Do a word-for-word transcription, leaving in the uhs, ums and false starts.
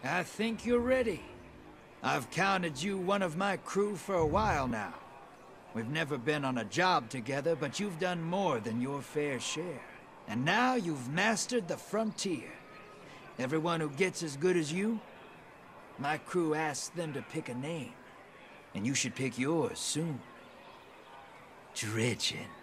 I think you're ready. I've counted you one of my crew for a while now. We've never been on a job together, but you've done more than your fair share. And now you've mastered the frontier. Everyone who gets as good as you, my crew asks them to pick a name. And you should pick yours soon. Dredgen.